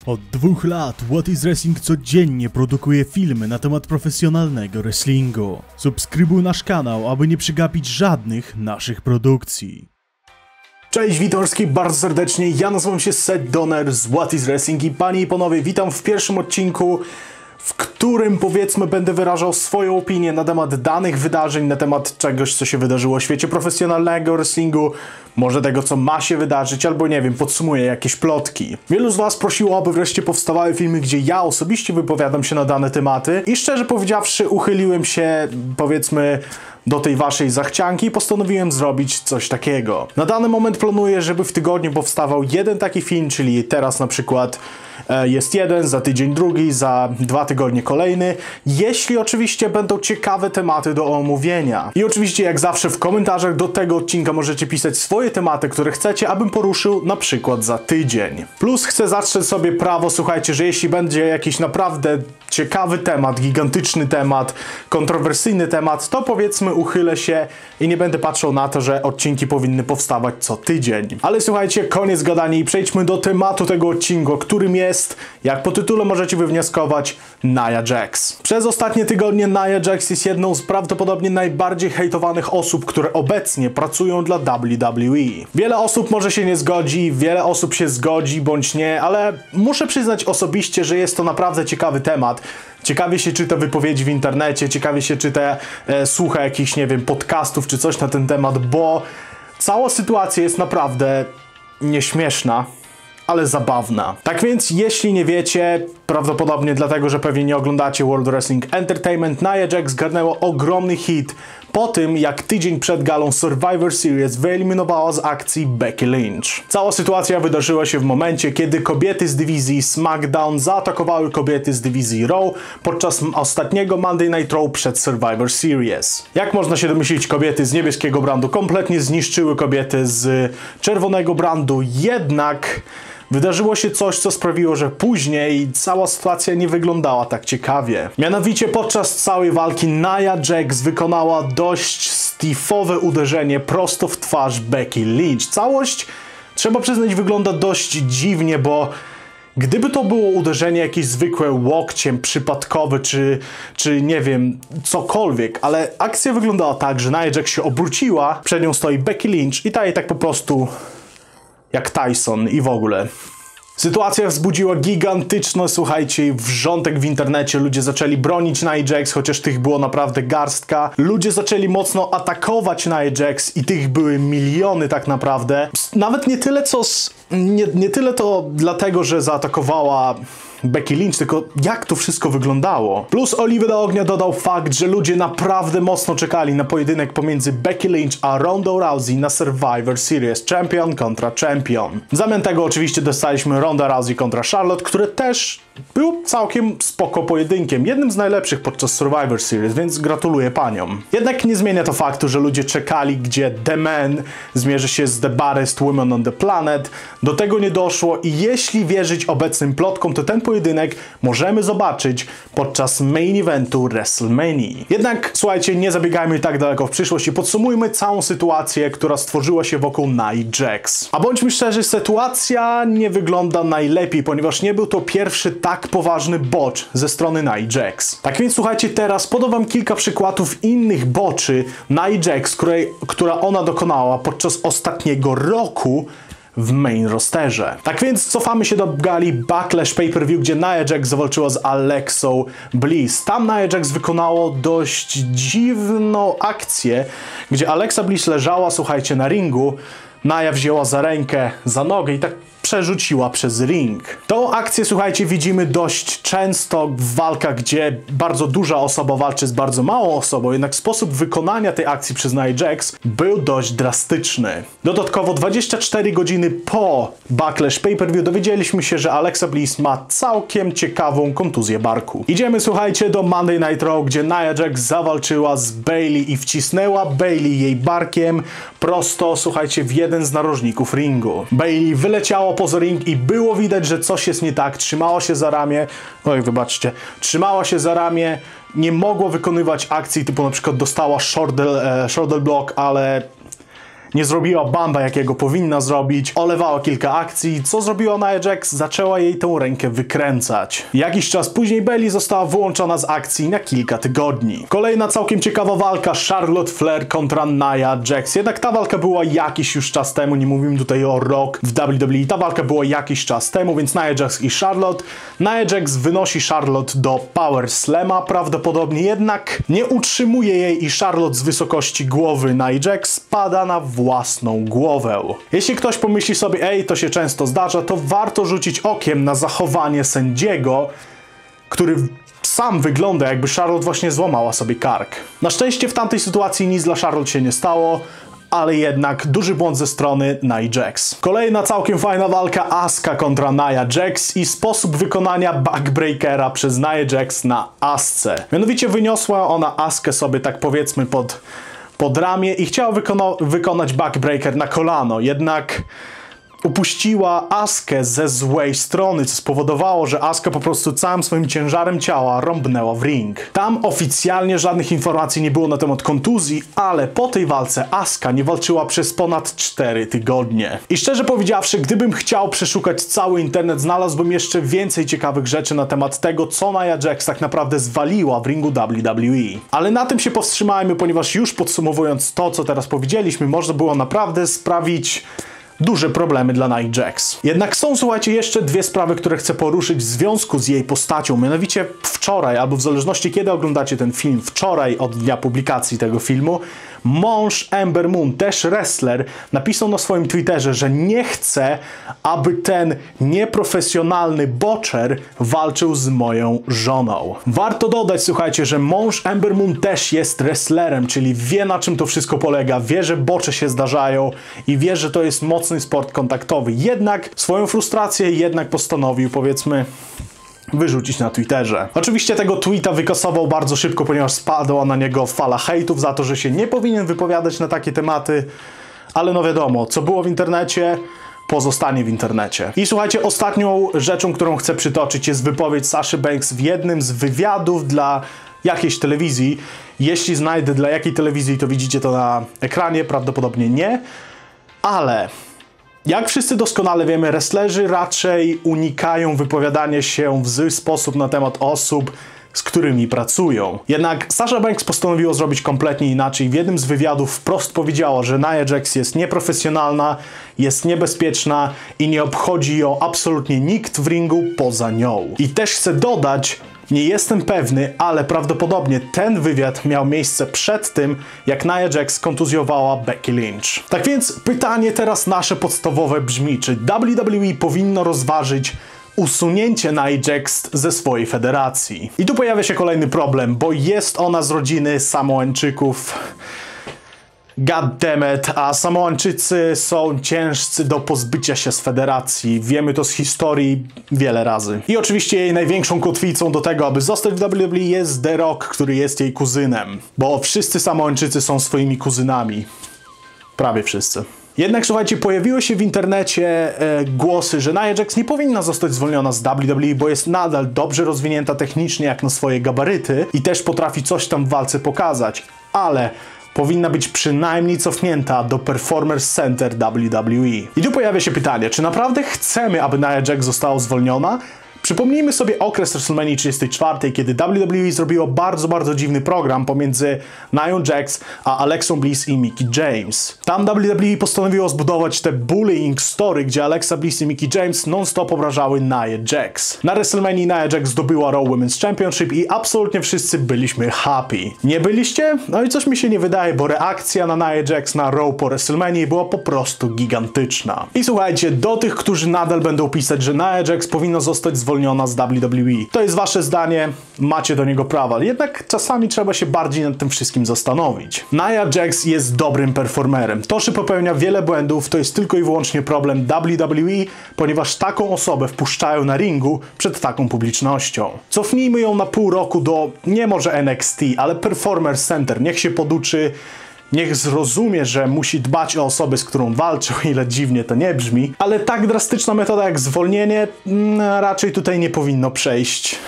Od 2 lat What is Wrestling codziennie produkuje filmy na temat profesjonalnego wrestlingu. Subskrybuj nasz kanał, aby nie przegapić żadnych naszych produkcji. Cześć, witam wszystkich bardzo serdecznie, ja nazywam się Seth Donner z What is Wrestling i panie i panowie, witam w pierwszym odcinku, w którym powiedzmy będę wyrażał swoją opinię na temat danych wydarzeń, na temat czegoś, co się wydarzyło w świecie profesjonalnego wrestlingu, może tego, co ma się wydarzyć, albo nie wiem, podsumuję jakieś plotki. Wielu z was prosiło, aby wreszcie powstawały filmy, gdzie ja osobiście wypowiadam się na dane tematy i szczerze powiedziawszy uchyliłem się, powiedzmy, do tej waszej zachcianki i postanowiłem zrobić coś takiego. Na dany moment planuję, żeby w tygodniu powstawał jeden taki film, czyli teraz na przykład jest jeden, za tydzień drugi, za 2 tygodnie kolejny, jeśli oczywiście będą ciekawe tematy do omówienia. I oczywiście jak zawsze w komentarzach do tego odcinka możecie pisać swoje tematy, które chcecie, abym poruszył na przykład za tydzień. Plus chcę zacząć sobie prawo, słuchajcie, że jeśli będzie jakiś naprawdę ciekawy temat, gigantyczny temat, kontrowersyjny temat, to powiedzmy uchylę się i nie będę patrzył na to, że odcinki powinny powstawać co tydzień. Ale słuchajcie, koniec gadania i przejdźmy do tematu tego odcinku, którym jest, jak po tytule możecie wywnioskować, Nia Jax. Przez ostatnie tygodnie Nia Jax jest jedną z prawdopodobnie najbardziej hejtowanych osób, które obecnie pracują dla WWE. Wiele osób może się nie zgodzi, wiele osób się zgodzi bądź nie, ale muszę przyznać osobiście, że jest to naprawdę ciekawy temat. Ciekawie się czyta wypowiedzi w internecie, ciekawie się czyta, słucha jakichś, nie wiem, podcastów czy coś na ten temat, bo cała sytuacja jest naprawdę nieśmieszna, ale zabawna. Tak więc, jeśli nie wiecie, prawdopodobnie dlatego, że pewnie nie oglądacie World Wrestling Entertainment, Nia Jax zgarnęła ogromny hit po tym, jak tydzień przed galą Survivor Series wyeliminowała z akcji Becky Lynch. Cała sytuacja wydarzyła się w momencie, kiedy kobiety z dywizji SmackDown zaatakowały kobiety z dywizji Raw podczas ostatniego Monday Night Raw przed Survivor Series. Jak można się domyślić, kobiety z niebieskiego brandu kompletnie zniszczyły kobiety z czerwonego brandu, jednak wydarzyło się coś, co sprawiło, że później cała sytuacja nie wyglądała tak ciekawie. Mianowicie podczas całej walki Nia Jax wykonała dość stifowe uderzenie prosto w twarz Becky Lynch. Całość, trzeba przyznać, wygląda dość dziwnie, bo gdyby to było uderzenie jakieś zwykłe łokciem, przypadkowe, czy nie wiem, cokolwiek, ale akcja wyglądała tak, że Nia Jax się obróciła, przed nią stoi Becky Lynch i ta jej tak po prostu jak Tyson i w ogóle. Sytuacja wzbudziła gigantyczny, słuchajcie, wrzątek w internecie. Ludzie zaczęli bronić Nia Jax, chociaż tych było naprawdę garstka. Ludzie zaczęli mocno atakować Nia Jax i tych były miliony tak naprawdę. Nawet nie tyle co nie tyle to dlatego, że zaatakowała Becky Lynch, tylko jak to wszystko wyglądało. Plus oliwy do ognia dodał fakt, że ludzie naprawdę mocno czekali na pojedynek pomiędzy Becky Lynch a Ronda Rousey na Survivor Series. Champion kontra champion. W zamian tego oczywiście dostaliśmy Ronda Rousey kontra Charlotte, które też był całkiem spoko pojedynkiem. Jednym z najlepszych podczas Survivor Series, więc gratuluję paniom. Jednak nie zmienia to faktu, że ludzie czekali, gdzie The Man zmierzy się z The Baddest Woman on the Planet. Do tego nie doszło i jeśli wierzyć obecnym plotkom, to ten pojedynek możemy zobaczyć podczas main eventu WrestleMania. Jednak słuchajcie, nie zabiegajmy tak daleko w przyszłość i podsumujmy całą sytuację, która stworzyła się wokół Nia Jax. A bądźmy szczerzy, sytuacja nie wygląda najlepiej, ponieważ nie był to pierwszy tak poważny botch ze strony Nia Jax. Tak więc słuchajcie, teraz podam wam kilka przykładów innych boczy Nia Jax, która ona dokonała podczas ostatniego roku w main rosterze. Tak więc cofamy się do gali Backlash Pay-Per-View, gdzie Nia Jax zawalczyła z Alexą Bliss. Tam Nia Jax wykonało dość dziwną akcję, gdzie Alexa Bliss leżała, słuchajcie, na ringu. Nia wzięła za rękę, za nogę i tak przerzuciła przez ring. Tą akcję, słuchajcie, widzimy dość często w walkach, gdzie bardzo duża osoba walczy z bardzo małą osobą, jednak sposób wykonania tej akcji przez Nia Jax był dość drastyczny. Dodatkowo 24 godziny po Backlash Pay-Per-View dowiedzieliśmy się, że Alexa Bliss ma całkiem ciekawą kontuzję barku. Idziemy, słuchajcie, do Monday Night Raw, gdzie Nia Jax zawalczyła z Bayley i wcisnęła Bayley jej barkiem prosto, słuchajcie, w jeden z narożników ringu. Bayley wyleciała poza ring i było widać, że coś jest nie tak. Trzymała się za ramię. Oj, wybaczcie. Trzymała się za ramię. Nie mogła wykonywać akcji typu na przykład dostała shoulder block, ale nie zrobiła bumpa, jakiego powinna zrobić, olewała kilka akcji. Co zrobiła Nia Jax? Zaczęła jej tą rękę wykręcać. Jakiś czas później Bayley została wyłączona z akcji na kilka tygodni. Kolejna całkiem ciekawa walka, Charlotte Flair kontra Nia Jax. Jednak ta walka była jakiś już czas temu, nie mówimy tutaj o rok w WWE, ta walka była jakiś czas temu, więc Nia Jax i Charlotte. Nia Jax wynosi Charlotte do Power Slama prawdopodobnie, jednak nie utrzymuje jej i Charlotte z wysokości głowy Nia Jax spada na własną głowę. Jeśli ktoś pomyśli sobie, ej, to się często zdarza, to warto rzucić okiem na zachowanie sędziego, który sam wygląda, jakby Charlotte właśnie złamała sobie kark. Na szczęście w tamtej sytuacji nic dla Charlotte się nie stało, ale jednak duży błąd ze strony Nia Jax. Kolejna całkiem fajna walka, Asuka kontra Nia Jax i sposób wykonania backbreakera przez Nia Jax na Asce. Mianowicie wyniosła ona Askę sobie tak powiedzmy pod ramię i chciała wykonać backbreaker na kolano, jednak upuściła Askę ze złej strony, co spowodowało, że Asuka po prostu całym swoim ciężarem ciała rąbnęła w ring. Tam oficjalnie żadnych informacji nie było na temat kontuzji, ale po tej walce Asuka nie walczyła przez ponad 4 tygodnie. I szczerze powiedziawszy, gdybym chciał przeszukać cały internet, znalazłbym jeszcze więcej ciekawych rzeczy na temat tego, co Nia Jax tak naprawdę zwaliła w ringu WWE. Ale na tym się powstrzymajmy, ponieważ już podsumowując to, co teraz powiedzieliśmy, można było naprawdę sprawić duże problemy dla Nia Jax. Jednak są, słuchajcie, jeszcze dwie sprawy, które chcę poruszyć w związku z jej postacią. Mianowicie wczoraj, albo w zależności kiedy oglądacie ten film, wczoraj od dnia publikacji tego filmu, mąż Ember Moon, też wrestler, napisał na swoim Twitterze, że nie chce, aby ten nieprofesjonalny botcher walczył z moją żoną. Warto dodać, słuchajcie, że mąż Ember Moon też jest wrestlerem, czyli wie, na czym to wszystko polega, wie, że bocze się zdarzają i wie, że to jest mocny sport kontaktowy. Jednak swoją frustrację postanowił, powiedzmy, wyrzucić na Twitterze. Oczywiście tego tweeta wykasował bardzo szybko, ponieważ spadła na niego fala hejtów za to, że się nie powinien wypowiadać na takie tematy, ale no wiadomo, co było w internecie, pozostanie w internecie. I słuchajcie, ostatnią rzeczą, którą chcę przytoczyć, jest wypowiedź Saszy Banks w jednym z wywiadów dla jakiejś telewizji. Jeśli znajdę dla jakiej telewizji, to widzicie to na ekranie, prawdopodobnie nie, ale jak wszyscy doskonale wiemy, wrestlerzy raczej unikają wypowiadania się w zły sposób na temat osób, z którymi pracują. Jednak Sasha Banks postanowiła zrobić kompletnie inaczej. W jednym z wywiadów wprost powiedziała, że Nia Jax jest nieprofesjonalna, jest niebezpieczna i nie obchodzi ją absolutnie nikt w ringu poza nią. I też chcę dodać, nie jestem pewny, ale prawdopodobnie ten wywiad miał miejsce przed tym, jak Nia Jax kontuzjowała Becky Lynch. Tak więc pytanie teraz nasze podstawowe brzmi, czy WWE powinno rozważyć usunięcie Nia Jax ze swojej federacji? I tu pojawia się kolejny problem, bo jest ona z rodziny Samoańczyków. Goddammit, a Samoańczycy są ciężcy do pozbycia się z federacji. Wiemy to z historii wiele razy. I oczywiście jej największą kotwicą do tego, aby zostać w WWE, jest The Rock, który jest jej kuzynem. Bo wszyscy Samoańczycy są swoimi kuzynami. Prawie wszyscy. Jednak słuchajcie, pojawiły się w internecie głosy, że Nia Jax nie powinna zostać zwolniona z WWE, bo jest nadal dobrze rozwinięta technicznie jak na swoje gabaryty i też potrafi coś tam w walce pokazać, ale powinna być przynajmniej cofnięta do Performance Center WWE. I tu pojawia się pytanie, czy naprawdę chcemy, aby Nia Jax została zwolniona? Przypomnijmy sobie okres WrestleMania 34, kiedy WWE zrobiło bardzo dziwny program pomiędzy Nia Jax a Alexą Bliss i Mickie James. Tam WWE postanowiło zbudować te bullying story, gdzie Alexa Bliss i Mickie James non-stop obrażały Nia Jax. Na WrestleMania Nia Jax zdobyła Raw Women's Championship i absolutnie wszyscy byliśmy happy. Nie byliście? No i coś mi się nie wydaje, bo reakcja na Nia Jax na Raw po WrestleMania była po prostu gigantyczna. I słuchajcie, do tych, którzy nadal będą pisać, że Nia Jax powinna zostać zwolniona z WWE. To jest wasze zdanie, macie do niego prawa, jednak czasami trzeba się bardziej nad tym wszystkim zastanowić. Nia Jax jest dobrym performerem. To, że popełnia wiele błędów, to jest tylko i wyłącznie problem WWE, ponieważ taką osobę wpuszczają na ringu przed taką publicznością. Cofnijmy ją na pół roku do, nie może NXT, ale Performance Center. Niech się poduczy, niech zrozumie, że musi dbać o osobę, z którą walczy, o ile dziwnie to nie brzmi, ale tak drastyczna metoda jak zwolnienie raczej tutaj nie powinno przejść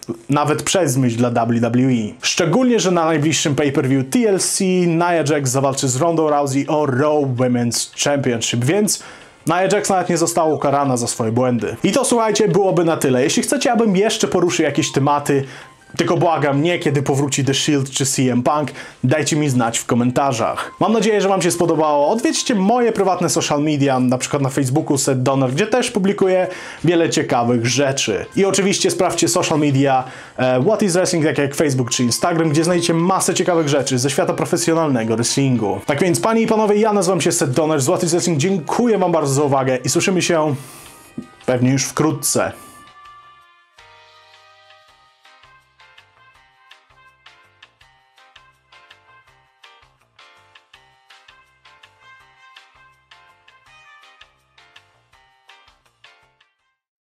nawet przez myśl dla WWE. Szczególnie, że na najbliższym pay-per-view TLC Nia Jax zawalczy z Ronda Rousey o Raw Women's Championship, więc Nia Jax nawet nie została ukarana za swoje błędy. I to, słuchajcie, byłoby na tyle. Jeśli chcecie, abym jeszcze poruszył jakieś tematy, tylko błagam, nie kiedy powróci The Shield czy CM Punk, dajcie mi znać w komentarzach. Mam nadzieję, że wam się spodobało. Odwiedźcie moje prywatne social media, na przykład na Facebooku Seth Donner, gdzie też publikuję wiele ciekawych rzeczy. I oczywiście sprawdźcie social media What is Wrestling, tak jak Facebook czy Instagram, gdzie znajdziecie masę ciekawych rzeczy ze świata profesjonalnego wrestlingu. Tak więc, panie i panowie, ja nazywam się Seth Donner z What is Wrestling. Dziękuję wam bardzo za uwagę i słyszymy się pewnie już wkrótce.